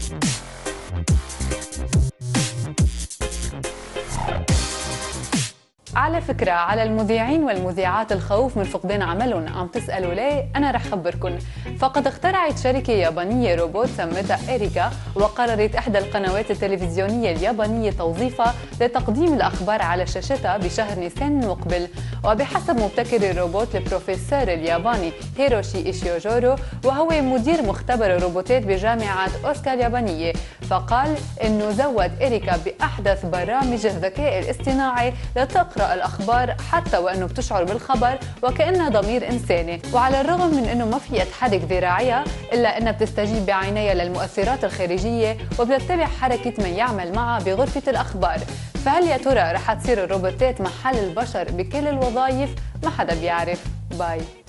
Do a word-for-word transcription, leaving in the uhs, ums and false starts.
على فكرة، على المذيعين والمذيعات الخوف من فقدان عملهم عم تسألوا ليه؟ أنا رح خبركن. فقد اخترعت شركة يابانية روبوت سمتها إريكا، وقررت إحدى القنوات التلفزيونية اليابانية توظيفها لتقديم الأخبار على شاشتها بشهر نيسان المقبل. وبحسب مبتكر الروبوت البروفيسور الياباني هيروشي إيشيوجورو، وهو مدير مختبر الروبوتات بجامعة أوسكا اليابانية، فقال إنه زود إريكا بأحدث برامج الذكاء الاصطناعي لتقرأ الأخبار حتى وأنه بتشعر بالخبر وكأنها ضمير إنساني. وعلى الرغم من أنه ما فيها تحرك ذراعيها، إلا أنها بتستجيب بعينيها للمؤثرات الخارجية وبتتبع حركة من يعمل معها بغرفة الأخبار. فهل يا ترى رح تصير الروبوتات محل البشر بكل الوظائف؟ ما حدا بيعرف. باي.